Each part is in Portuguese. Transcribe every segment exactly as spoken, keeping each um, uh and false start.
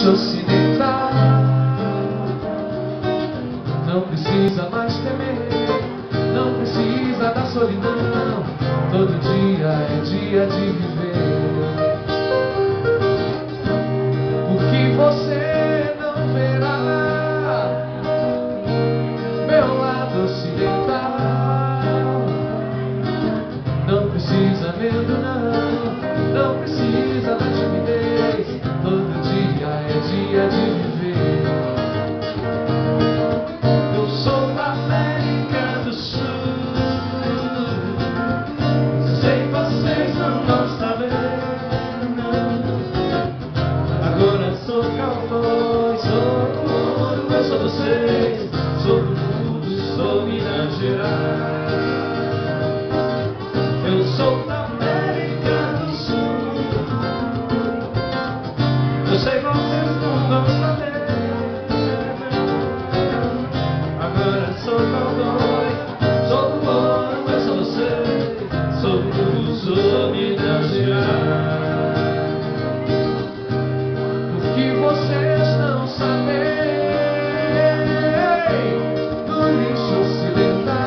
lixo ocidental. Não precisa mais temer, não precisa da solidão. Todo dia é dia de viver. Porque você não verá meu lado ocidental. Não precisa medo, não, não precisa da timidez. Todo dia é dia de viver. Eu sou da América do Sul. Sei vocês não vão saber, não. Agora sou cowboy, sou do ouro, eu sou vocês. Sou do mundo, sou Minas Gerais. Eu sou da América do Sul. Eu sei vocês não vão saber. Agora sou cowboy, sou do ouro, eu sou você. Sou do mundo, sou Minas Gerais. Porque vocês não sabem do lixo ocidental.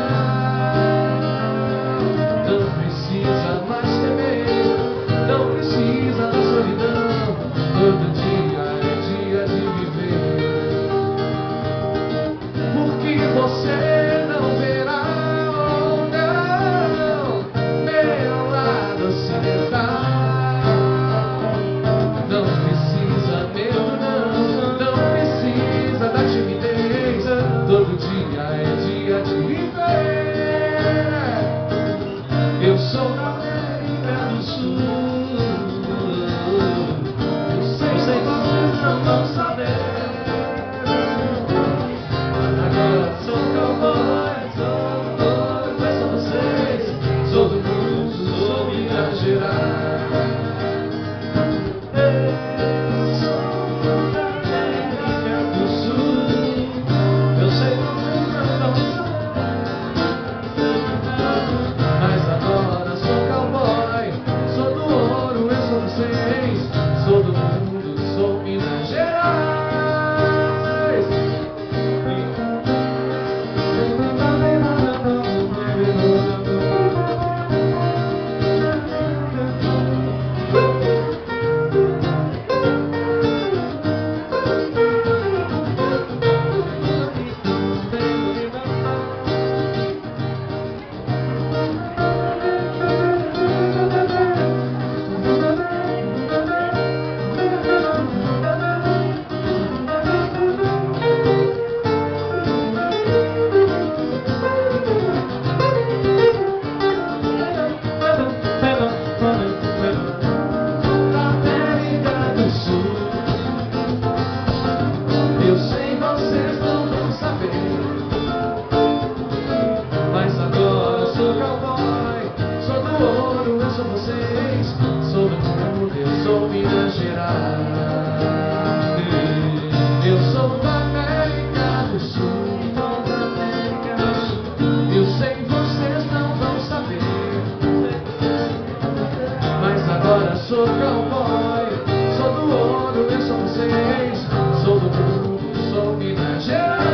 Não precisa mais temer, não precisa da solidão. Todo dia é dia de viver. Porque você não verá, oh não, meu lado ocidental. Não precisa medo, não, não precisa da timidez. Todo dia é dia de viver. Eu sou da América do Sul. Eu sei, sei vocês não vão saber. Agora sou cowboy, sou do ouro, eu sou vocês. Sou do mundo, sou Minas Gerais. Eu sou da América do Sul. Eu sei vocês não vão saber. Mas agora sou cowboy, sou do ouro, eu sou vocês. Sou do mundo, sou Minas Gerais. Eu sei vocês não vão saber. Mas agora sou cowboy, sou do ouro, eu sou vocês. Sou do mundo, eu sou Minas Gerais. Eu sou da América do Sul. Eu sei vocês não vão saber. Mas agora sou cowboy, sou do ouro, eu sou vocês. Sou do mundo, sou Minas Gerais.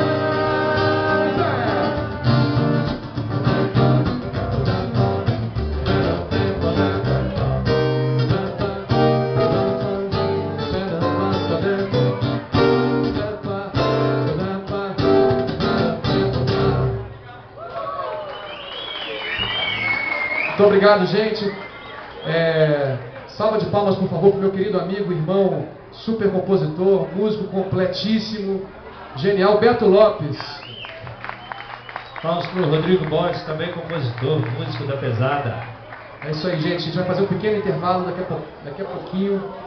Muito obrigado, gente. É, salva de palmas, por favor, para o meu querido amigo, irmão, super compositor, músico completíssimo, genial, Beto Lopes. Palmas para o Rodrigo Borges, também compositor, músico da pesada. É isso aí, gente. A gente vai fazer um pequeno intervalo daqui a, pou- daqui a pouquinho.